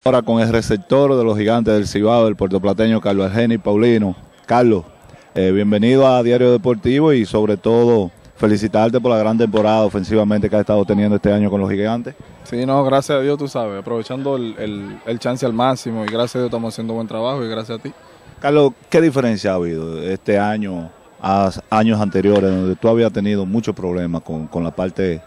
Ahora con el receptor de los Gigantes del Cibao, el puertoplateño Carlos Argenis Paulino. Carlos, bienvenido a Diario Deportivo y sobre todo felicitarte por la gran temporada ofensivamente que has estado teniendo este año con los Gigantes. Sí, no, gracias a Dios, tú sabes, aprovechando el chance al máximo y gracias a Dios estamos haciendo buen trabajo y gracias a ti. Carlos, ¿qué diferencia ha habido este año a años anteriores donde tú habías tenido muchos problemas con la parte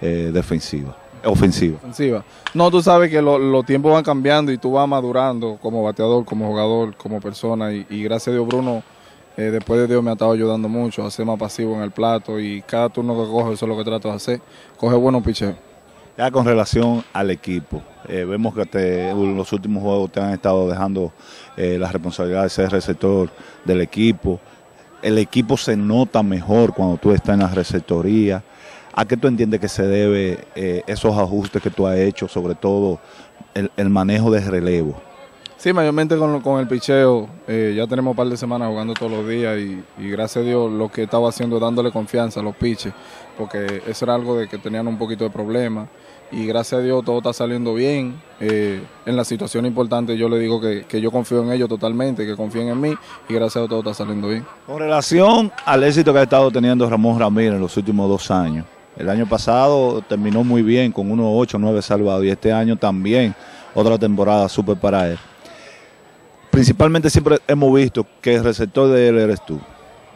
ofensiva? No, tú sabes que los tiempos van cambiando y tú vas madurando como bateador, como jugador, como persona y gracias a Dios Bruno, después de Dios me ha estado ayudando mucho a ser más pasivo en el plato y cada turno que coge eso es lo que trato de hacer, coge buenos picheos. Ya con relación al equipo, vemos que en los últimos juegos te han estado dejando la responsabilidad de ser receptor del equipo. El equipo se nota mejor cuando tú estás en la receptoría. ¿A qué tú entiendes que se debe esos ajustes que tú has hecho, sobre todo el manejo de relevo? Sí, mayormente con el picheo, ya tenemos un par de semanas jugando todos los días y gracias a Dios lo que estaba haciendo es dándole confianza a los piches, porque eso era algo de que tenían un poquito de problema y gracias a Dios todo está saliendo bien. En la situación importante yo le digo que yo confío en ellos totalmente, que confíen en mí y gracias a Dios todo está saliendo bien. Con relación al éxito que ha estado teniendo Ramón Ramírez en los últimos 2 años, el año pasado terminó muy bien con unos 8 o 9 salvados y este año también otra temporada súper para él. Principalmente siempre hemos visto que el receptor de él eres tú.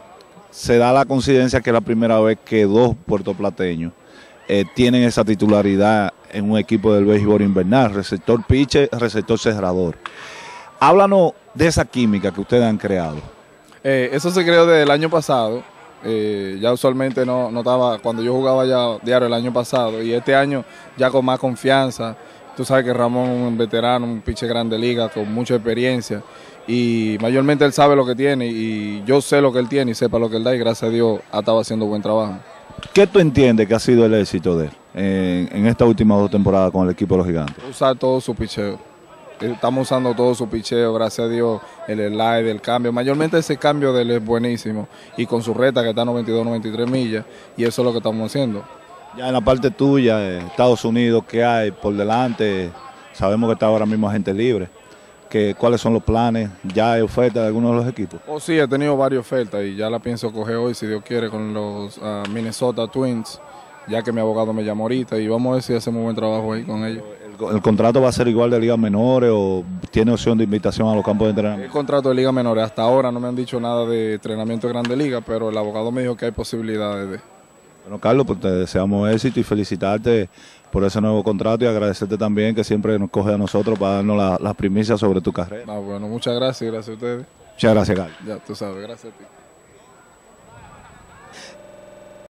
Se da la coincidencia que es la primera vez que 2 puertoplateños tienen esa titularidad en un equipo del béisbol invernal, receptor pitcher, receptor cerrador. Háblanos de esa química que ustedes han creado. Eso se creó desde el año pasado. Ya usualmente no estaba, cuando yo jugaba ya diario el año pasado y este año ya con más confianza. Tú sabes que Ramón es un veterano, un pitcher grande liga con mucha experiencia y mayormente él sabe lo que tiene y yo sé lo que él tiene y sepa lo que él da y gracias a Dios ha estado haciendo buen trabajo. ¿Qué tú entiendes que ha sido el éxito de él en estas últimas 2 temporadas con el equipo de los Gigantes? Usar todo su picheo. Estamos usando todo su picheo, gracias a Dios, el slide, el cambio. Mayormente ese cambio de él es buenísimo y con su reta que está a 92, 93 millas y eso es lo que estamos haciendo. Ya en la parte tuya, Estados Unidos, ¿qué hay por delante? Sabemos que está ahora mismo agente libre. ¿Cuáles son los planes? ¿Ya hay ofertas de algunos de los equipos? Oh, sí, he tenido varias ofertas y ya la pienso coger hoy, si Dios quiere, con los Minnesota Twins, ya que mi abogado me llamó ahorita y vamos a ver si hacemos un buen trabajo ahí con ellos. ¿El contrato va a ser igual de ligas menores o tiene opción de invitación a los campos de entrenamiento? El contrato de ligas menores, hasta ahora no me han dicho nada de entrenamiento de Grande Liga, pero el abogado me dijo que hay posibilidades de... Bueno, Carlos, pues te deseamos éxito y felicitarte por ese nuevo contrato y agradecerte también que siempre nos coge a nosotros para darnos las primicias sobre tu carrera. Bueno, muchas gracias a ustedes. Muchas gracias, Carlos. Ya, tú sabes, gracias a ti.